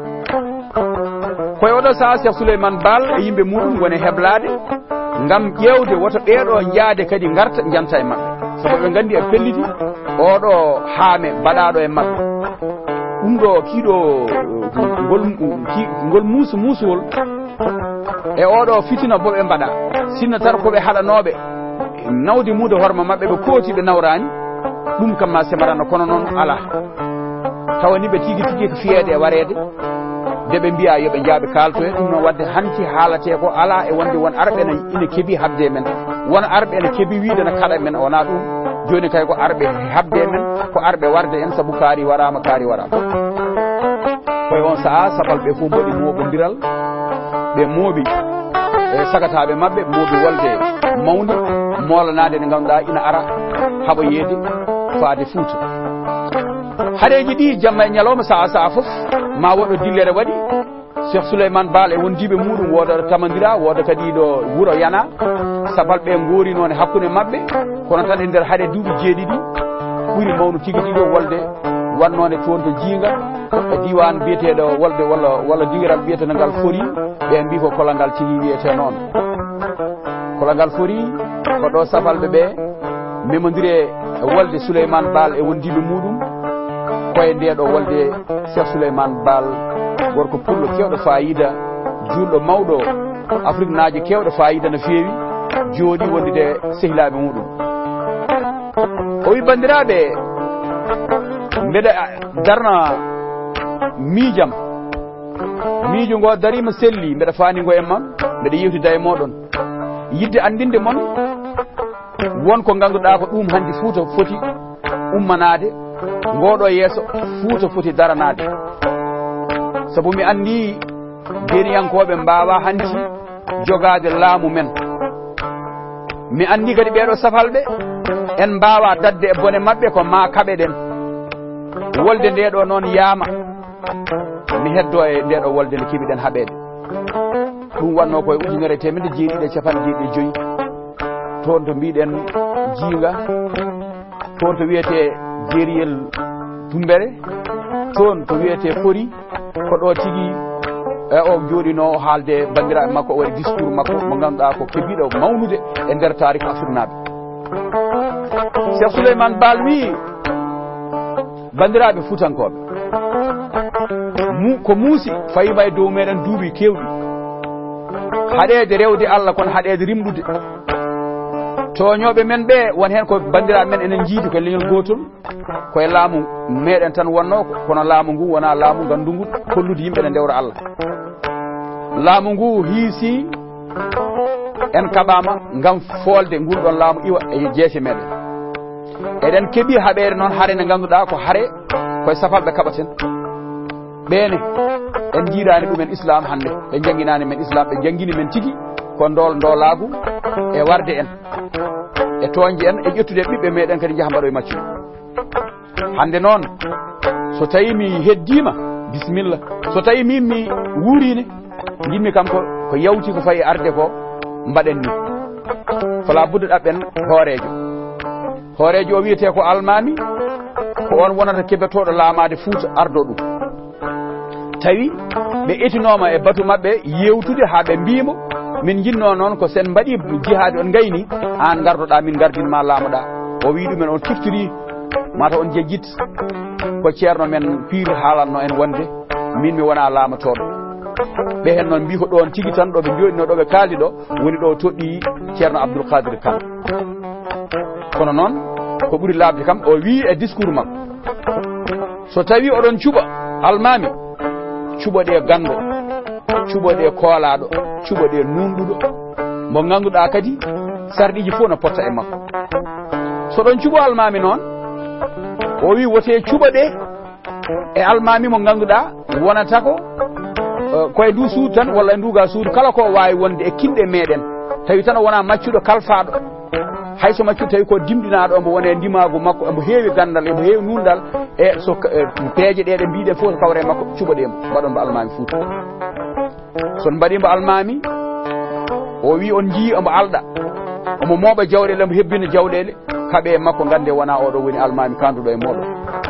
Speaker 1: koye oɗo saaha Cheikh Souleymane Baal e yimɓe muɗum woni heblade gam ƴewde woto ɓeɗo jaade kadi garta janta e mabɓe sabu ɓe gandi e pelliti oɗo haame mbaɗaɗo e mabɓe ɗum ɗo kiiɗo ngol ngol muusu muusuwol e oɗo fitina bo ɓe mbaɗa sinno tar koɓe haɗanoɓe nawde muudo horma mabɓe ɓe kooti ɓe nawrani ɗum kam ma semarano kono noon ala tawani ɓe tigui tigui ko fiyede e warede nde ɓe mbiya yoɓe jaaɓe kalto en ɗum noon wadde hanti haalate ko ala e wonde won arɓe ne ina keeɓi habde men won arɓe ne keeɓi wiide ne kaɗa men wona ɗum joni kay ko arɓe habde men ko arɓe warde en saabu kaari warama kaari warama koye on saaha sapal ɓe fof mbaɗi moɓodiral ɓe mooɓi e sagataɓe mabɓe mooɓi wolde mawde molanade nde ganduɗa ina ara haɓa yeede faade Fouta haɗeji ɗi jamma e ñalawma saha saha fof ma woɗɗo dillere waɗi Cheikh Souleymane Baal e wondiɓe muɗum wooda ɗo tamodira wooda kadi ɗo wuuro Yana sabal ɓe goori noon e hakkude mabɓe kono tan e nder haɗe duuɓi jeeɗiɗi ɓuuri mawnu tigui tigui wolde wannode toon to Djinga e diwan biyeteɗo wolde walla walla dingiral biyeteɗo ngal Fori ɓe mbi ko kolagal tigui wiyete noon kolagal Fori ko ɗo safalɓe ɓe memodire e wolde Souleymane Baal e wondiɓe muɗum koye nde ɗo wolde Cheikh Souleymane Baal gorko pullo kewɗo fayida julɗo mawɗo Afrique naaji kewɗo fayida no feewi jooɗi wondude sehilaɓe muɗum o wi bandiraɓe mbeɗa darna miijam miijo ngo darima selli mbeɗa faanigo e mon mbeɗa yewtida e moɗon yidde andinde mon wonko ganduɗa ko ɗum hande Fouta foti ummanade ngoɗo yeeso Fouta foti daranade sabu mi andi deniyankoɓe mbawa hanti jogade laamu men mi andi kadi ɓeɗo safalɓe en mbawa dadde e bone mabɓe ko ma kaɓe ɗen wolde nde ɗo noon yaama mi heddo e nde ɗo wolde nde keeɓiɗen haɓede ɗum wanno koye ujunere temedde jeeɗiɗi e capanɗe jeeɗiɗi e joyyi toon to mbiɗen Djinga toon to wiyete Jeriyel Tumbere toon to wiyete Fori ko ɗo tigui e o jooɗino haalde bandiraɓe makko o waɗi discours makko mo ganduɗa ko kebiɗo mawnude e nder tarique Afrique naaɓe Cheikh Souleymane Baal wi bandiraɓe Fuutankoɓe mu ko muusi fayima e dow meɗen duuɓi kewɗi haɗede rewde Allah kono haɗede rimɗude toñoɓe men ɓe won hen ko bandiraɓe men enen jiidi ko leñol gotol koye laamu meɗen tan wonno kono laamu ngu wona laamu gandugu kollude yimɓe ne ndewra Allah laamu ngu hiisi en kaɓama gam folde ngol ɗon laamu iwa e jeese meɗen eɗen keeɓi haɓere noon haare nde ganduɗa ko haare koye safalɓe kaɓaten ɓene en jiirani ɗumen islam hande ɓe jangguinani men islam ɓe jangguini men tigui ko ndol ndolagu e warde en e toñje en e ƴettude ɓiɓɓe meɗen kadi jaaha mbaɗo e maccu hande noon so tawi mi heddima bisimilla so tawi min mi wuurine jimmi kam ko ko yawti ko fayi arde ko mbaɗen ni fala budde ɗaɓɓen hoorejo hoorejo o wiyete ko almami ko on wonata keɓetoɗo laamade Fouta ardo ɗum tawi ɓe etinoma e batu mabɓe yewtude ha ɓe mbimo min jinno noon ko sen mbaɗi jihade on gayni an gardoɗa min gardinma laamoɗa o wi ɗumen on kiftori mata on jejjit ko ceerno men piiri haalanno en wonde min mi wona laamatoɗo ɓe hen noon mbi ko ɗon tigui tan ɗo ɓe joɗino ɗo ɓe kaldi ɗo woni ɗo toɗɗi ceerno Abdoul Kadir Kane kono noon ko ɓuuri labde kam o wi e discours makko so tawi oɗon cuɓa almami cuɓoɗe gando cuɓoɗe koolaɗo cuɓoɗe nunɗuɗo mo ganduɗa kadi sarɗiji fof no potta e makko so ɗon cuɓo almami noon o wi wote cuɓoɗe e almami mo ganduɗa wonata ko koye ndu suudu tan walla e nduga suudu kala ko wawi wonde e kinɗe meɗen tawi tan o wona maccuɗo kalfaɗo hayso maccuɗo tawi ko dimɗinaɗo omo wone ndimagu makko omo heewi gandal omo heewi nundal e so peeje ɗe ɗe mbiɗe fof kawre makko cuɓoɗemo mbaɗonmo almami Fouta son mbaɗimo almami o wi on jii omo alɗa omo mooɓa jawɗele omo hebbina jawɗele kaɓe makko gande wona oɗo woni almami kanduɗo e moɗo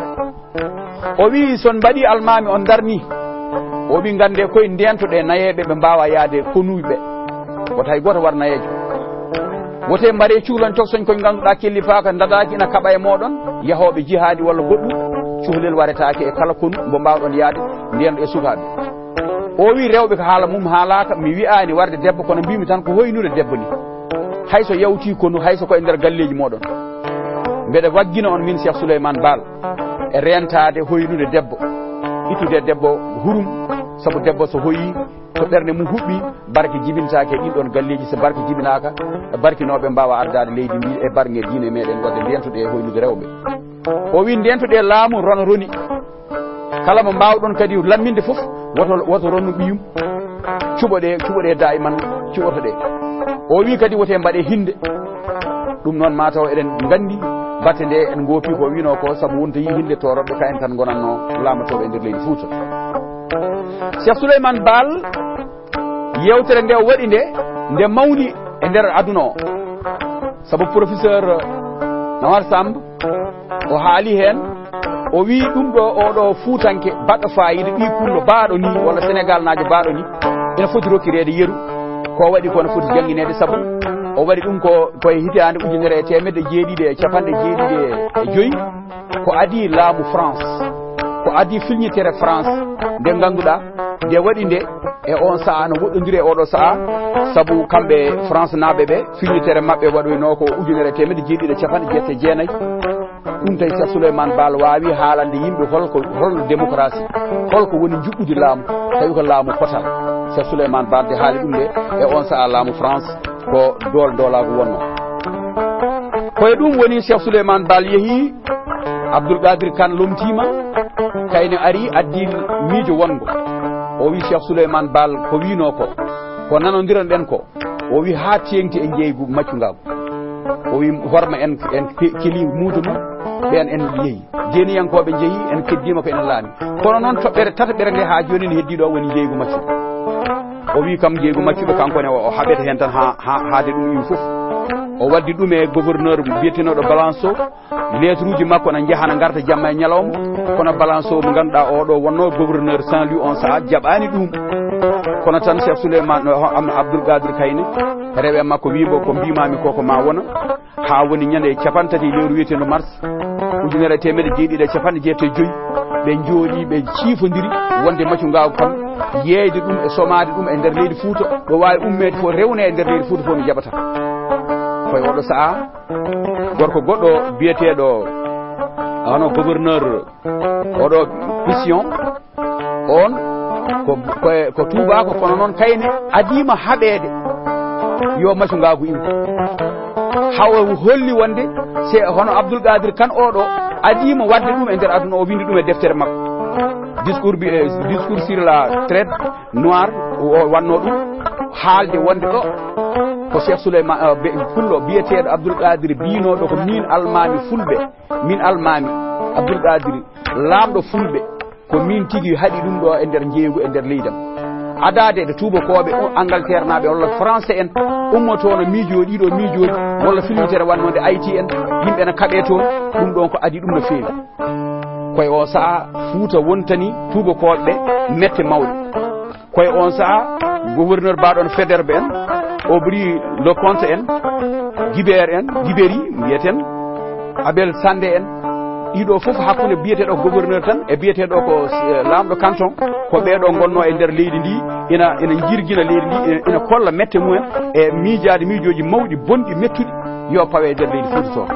Speaker 1: o wi son mbaɗi almami on darni o wi gande koye ndentoɗe nayeɓe ɓe mbawa yaade konuɓe ɓe woto hay goto war nayejo wote mbaɗe cuhlon coksoñ koye ganduɗa kelli faaka dadaki ina kaɓa e moɗon yahoɓe jihadi walla goɗɗum cuhlel waretake e kala konu mbo mbawɗon yaade ndenɗo e sukaɓe o wi rewɓe ko haala mum haalaka mi wi'ani warde debbo kono mbimi tan ko hoynude debbo ni hayso yawti konu hayso koye nder galleji moɗon mbeɗa waggina on min Cheikh Souleymane Baal e rentade hoynude debbo ittude debbo hurum saabu debbo so hoyi to ɓerde mum huɓɓi barke jibintake e ɗinɗon galleji so barke jibinaka barkinoɓe mbawa ardade leydi ndi e bargue diine meɗen wadde ndentuɗe e hoynude rewɓe o wi ndentuɗe laamu rono roni kala mo mbawɗon kadi lamminde foof woto woto ronnu ɓiyum cuɓoɗe cuɓoɗe daiman cuɓotoɗe o wi kadi wote mbaɗe hinde ɗum noon mataw eɗen gandi batte nde en gopi ko wino ko sabu wonta yi hinde toroɓe ka en tan gonanno laamotoɓe e nder leydi Fouta. Cheikh Souleymane Baal yewtere nde o waɗi nde nde mawni e nder aduna o sabu professeur Nawar Samb o haali hen o wi ɗum ɗo oɗo Fuutanke baɗɗo fayida ɓi kullo baaɗo ni walla Sénégal naajo baaɗo ni ene foti rokkirede yeru ko waɗi kono foti jangguinede sabu o waɗi ɗum ko koye hitande ujunere e temedde jeeɗiɗi e capanɗe jeeɗiɗi e joyyi ko adi laamu France ko adi filñitere France nde ganduɗa nde waɗi nde e on saaha no woɗɗodiri e oɗo saaha sabu kamɓe France naaɓe ɓe filñitere mabɓe waɗoyno ko ujunere e temedde jeeɗiɗi e capanɗe jeette jeenayyi ɗum tawi Cheikh Souleymane Baal wawi haalande yimɓe holko holno démocratie holko woni juɓɓude laamu tawi ko laamu potal Cheikh Souleymane Baal de haali ɗum nde e on saaha laamu France ko dool doolago wonno koye ɗum woni Cheikh Souleymane Baal yeehi Abdoul Qadir Kane lomtima kayne ari addi miijo wongo o wi Cheikh Souleymane Baal ko wino ko ko nanodiran ɗen ko o wi ha tengti e jeygu maccugagu o wi horma en en keli muudo mum ɓen en yeehi jeniyankoɓe jeehi en keddima ko enen laami kono noon toɓɓere tataɓere nde ha joni ne heddiɗo woni jeygu maccu o wi kam jeygu maccuɓe kankone o haɓete hen tan ha haade ɗum imi foof o waddi ɗum e gouverneur mbiyetenoɗo Balanço lettre uji makko na jahana garta jamma e ñalawma kono Balanço mo ganduɗa oɗo wonno gouverneur Saint-Louis on saaha jaɓani ɗum kono tan Cheikh Souleymane Abdoul Qadir Kayne rewe makko wimo ko mbimami koko ma wona ha woni ñande capantati lewru wiyeteno mars ujunere temedde jeeɗiɗi e capanɗe jeette joyyi ɓe jooɗi ɓe ciifodiri wonde maccu ngagu kam yeeyde ɗum e somade ɗum e nder leydi Fouta ɗo wawi ummede fo rewne e nder leydi Fouta fof mi jaɓata koye oɗo saaha gorko goɗɗo biyeteɗo hono gouverneur oɗo mission on ko koye ko tubako kono noon kayne adima haɓede yo maccu ngagu iw hawa holli wonde se hono Abdoul Qadir Kane oɗo adima wadde ɗum e nder aduna o windi ɗum e deftere makko discours bi discours sur la traite noire o wanno ɗum haalde wonde ɗo ko Cheikh Souleymane fullo biyeteɗo Abdoul Qadir binoɗo ko min almami fulɓe min almami Abdoul Qadir lamɗo fulɓe ko min tigui haaɗi ɗum ɗo e nder jeeygu e nder leydam adade de tubakoɓe Angleterre naɓe walla français en ummotono miijoji ɗiɗo miijoji walla filmitere wannode Haïti en yimɓe ne kaɓe toon ɗum ɗon ko adi ɗum no feewi koye on saaha Fouta wontani tubakoɓe mette mawɗe koye on saaha gouverneur baɗon Faidherbe en Aubry Leconte en Guibert en Guibéry mbiyeten Abel Sandé en ɗiɗo foof hakkude biyeteɗo gouverneur tan e biyeteɗo ko lamɗo canton ko ɓeɗo gonno e nder leydi ndi ina ina jirguina leydi ndi ina kolla mette mumen e miijade miijoji mawɗi bonɗi mettuɗi yo pawe e nder leydi Fouta to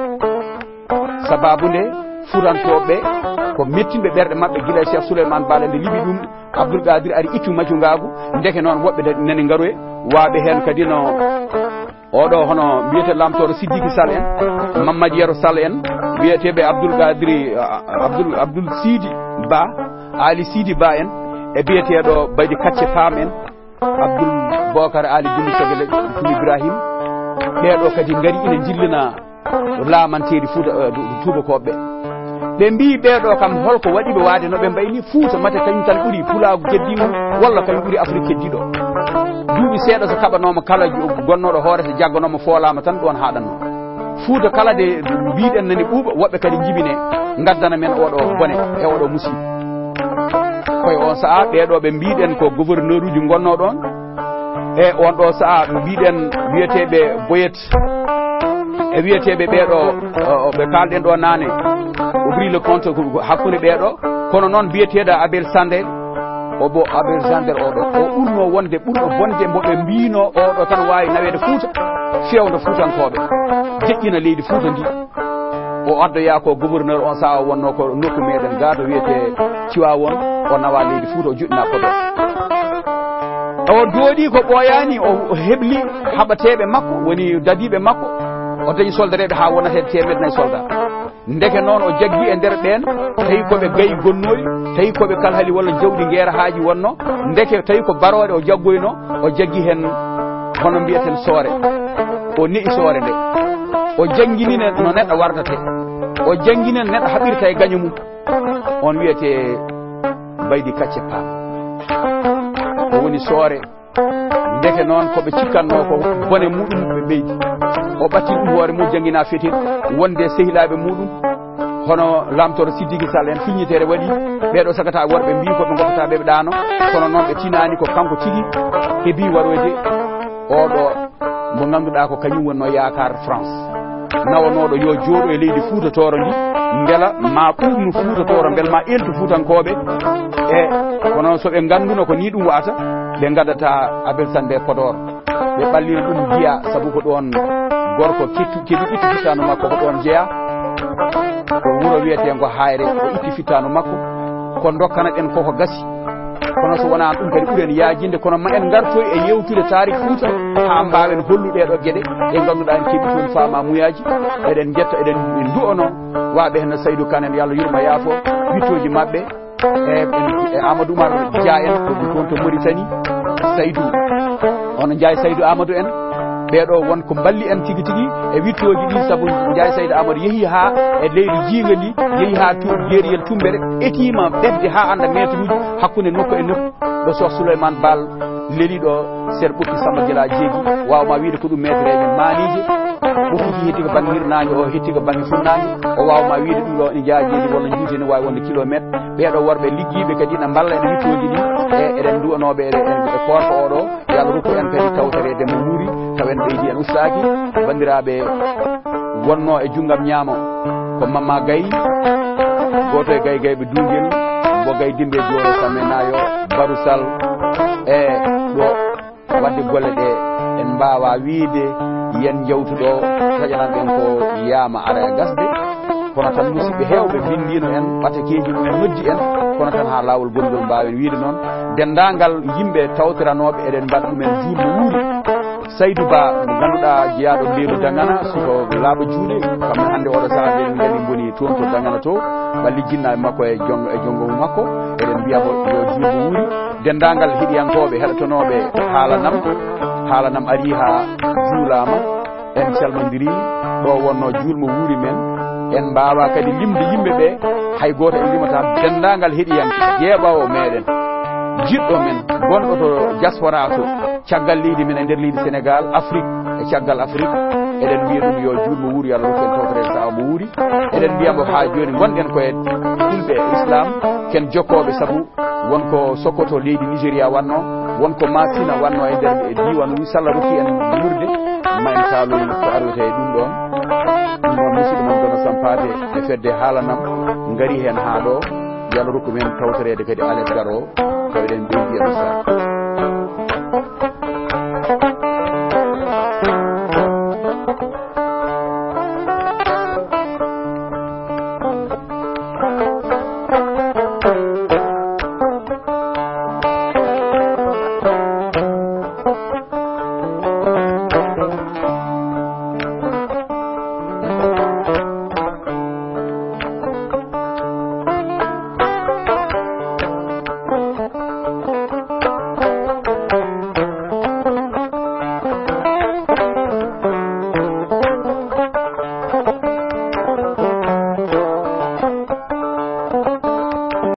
Speaker 1: sababu nde fuurantoɓe ko mettinɓe ɓerɗe mabɓe guila e Cheikh Souleymane Baal nde liɓi ɗum Abdoul Qadir ari ittu maccu ngagu ndeke noon woɓɓe nani garoye waɓe hen kadi no oɗo hono mbiyete lamtoɗo Sidiki Sall en Mamadou Yero Sall en wiyeteɓe Abdoul Qadir Abdoul Abdoul Sidi Ba Ali Sidi Ba en e biyeteɗo Baydi Kacce Pam en Abdoul Bocar Ali Dumi Sogele Tumi Ibrahim ɓeɗo kadi gaari ina jillina laamanteri Fouta tubakoɓe ɓe mbi ɓeɗo kam holko waɗiɓe waade no ɓe mbayni Fouta mate kañum tan ɓuuri pulagu keddimu walla kañum ɓuuri Afrique keddiɗo duuɓi seeɗa so kaɓanoma kala gonnoɗo hoore so jagganoma foolama tan ɗon haɗanno Fouta kala de mbiɗen nani ɓuuɓa woɓɓe kadi jibine gaddana men oɗo bone e oɗo musiba koye on saaha ɓeɗo ɓe mbiɗen ko gouverneur uji gonno ɗon e on ɗo saaha mbiɗen wiyeteɓe Boyet e wiyeteɓe ɓeɗo ɓe kalɗen ɗo nane Aubry Leconte hakkude ɓeɗo kono noon biyeteɗo Abel Sandé o bo Abel Sandé oɗo o ɓurno wonde ɓurɗo bonde moɓe mbino oɗo tan wawi nawede Fouta fewdo Foutankoɓe deƴƴina leydi Fouta ndi o addoya ko gouverneur on saaha wonno ko nokku meɗen ga to wiyete Tiwawon o nawa leydi Fouta o juɗɗina Podor o jooɗi ko ɓooyani o heɓli haɓateɓe makko woni dadiɓe makko o dañi soldareɓe ha wonate temedde nayyi soldat ndeke noon o jaggi e nder ɓen tawi koɓe gayi gonnoyi tawi koɓe kalhali walla jawɗi guera haaji wonno ndeke tawi ko baroɗe o jaggoyno o jaggi hen hono mbiyeten soore o ne'i soore nde o jangguininen no neɗɗo wardate o jangguinen neɗɗo haɓirta e gaño mum on wiyete Baydi Kacce Pam o woni soore ndeke noon koɓe cikkanno ko bone muɗum ɓe ɓeydi o ɓattin ɗum hoore mum jangguina fetir wonde sehilaɓe muɗum hono lamtoro Sidiki Sall en filñitere waɗi ɓeɗo sagata worɓe mbi koɓe goppata ɓeɓe ɗano kono noon ɓe tinani ko kanko tigui heebi waroyde oɗo mo ganduɗa ko kañum wonno yakar France nawanoɗo yo jooɗo e leydi Fouta Tooro ndi beela ma ɓurnu Fouta Tooro beel ma eltu fuutankoɓe e kono soɓe ganduno ko ni ɗum wata ɓe gadata Abel Sande Podor ɓe ɓallina ɗum Guiya saabu ko ɗon gorko kettu keɗi itti fittano makko ko ɗon jeeya ko wuuro wiyete ngo Hayre o itti fittano makko ko dokkana ɗen koko gasi kono so wona ɗum kadi ɓuuren yaajinde kono ma en gartoy e yewtude tarik Fouta ha mbawen holluɗeɗo gueɗe ɗe ganduɗa en keeɓi toon fama muyaji eɗen jetta eɗen du'ono waɓe hen Saydou Kane en yo Allah yurma yaafo wittoji mabɓe e Amadou Oumar Dia en ko toon to Mauritanie Saydou ono Ndiaye Saydou Amadou en ɓeɗo wonko balli en tigui tigui e wittoji ɗi saabu Ndiaye Saydou Amadou yeehi ha e leydi jiiga ndi yeehi ha tu jeeriyel Tumbere etima ɓedde ha anda métre uji hakkude nokku e nokku ɗo Soh Souleymane Baal leeliɗo seer ɓokki Samba Guila jeegui wawma wiide ko ɗum métre eɓe maniji o foti hetti ko banggue hirnage o hetti ko banggue funnage o wawma wiide ɗum ɗo ene jaajeji walla juuti ne wawi wonde kilométre ɓeɗo worɓe ligguiɓe kadi ne balla ene wittoji ɗi e eɗen du'anoɓe e korko oɗo yo Allah rokku en kadi tawtorede mo wuuri taw en ɓeydi en ustaki bandiraɓe wonno e junggam ñaamo ko Mamma Gaye goto e Gaye Gaye ɓe Dungel bo Gaye Dimbe Joro Samenayo Barou Sall e ɗo wadde golle ɗe en mbawa wiide yen jawtuɗo taƴanan en ko yama ara e gasde kono tan musidɓe hewɓe bindino en ɓatakeji mumen noddi en kono tan ha lawol gonɗol mbawen wiide noon dendagal yimɓe tawtiranoɓe eɗen mbaɗa ɗumen juurno wuuri Saydou Ba mo ganduɗa jeeyaɗo Lelu Dagana soko laaɓa juuɗe kamɓe hande oɗo saaha ɓe gandi goni toon to Dagana to walli jinnaɓe makko e jongo e jongo makko eɗen mbiyamo yo juurno wuuri dendagal heɗiyankoɓe heɗotonoɓe haalanam haalanam ari ha juulama en calmodiri ɗo wonno julmo wuuri men en mbawa kadi limde yimɓeɓe hay goto en limata dendagal heɗiyanke jeeɓawo meɗen jiɗɗo men gonɗo to diaspora to caggal leydi men e nder leydi Sénégal Afrique e caggal Afrique eɗen mbiya ɗum yo julmo wuuri Allah rokku en tawtorede saha mo wuuri eɗen mbiyamo ha joni gonɗen koye fulɓe islam ken jokkoɓe saabu wonko Sokoto leydi Nigéria wanno wonko Massina wanno e nder diwan wi Salla rokki en wurde ma en kaaloy ko aroyta e ɗum ɗon ɗum ɗon musidɗo mon Dono Sampate e fedde haalanam ngari hen ha ɗo yo Allah rokku men tawtorede kadi alet garo ko eɗen ɓeydi e ɗum sa